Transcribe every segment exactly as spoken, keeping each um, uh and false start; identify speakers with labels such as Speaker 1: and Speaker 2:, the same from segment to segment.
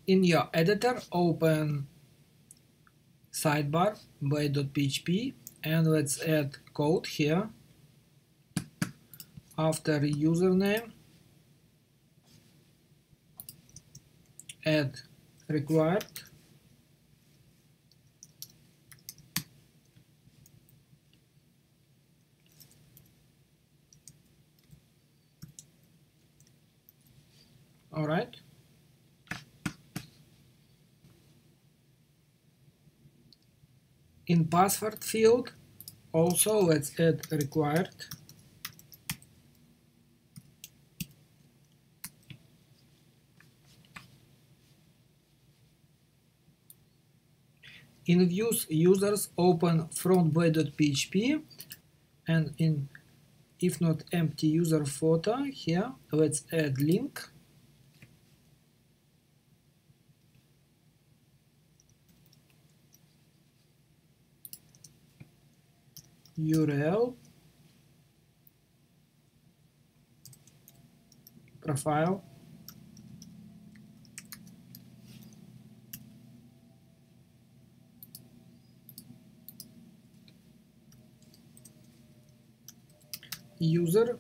Speaker 1: In your editor, open sidebar by.php and let's add code here. After username, add required. All right. In password field, also let's add required. In views users, open from by.php and in if not empty user photo here, let's add link. U R L, profile, user,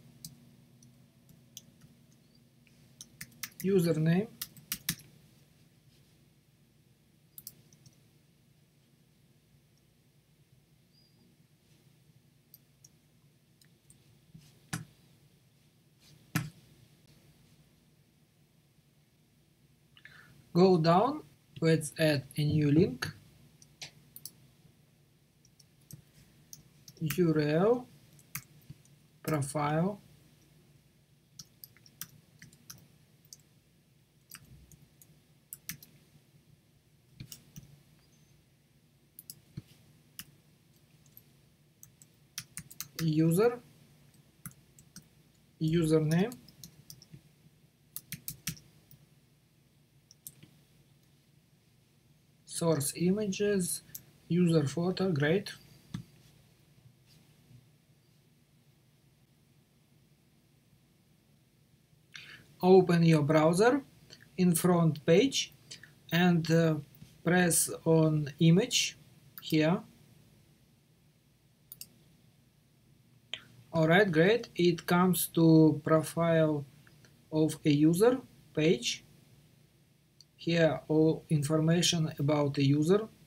Speaker 1: username, go down, let's add a new link, U R L, profile, user, username, source images, user photo, great. Open your browser in front page and uh, press on image here. Alright, great. It comes to profile of a user page. Here all information about the user.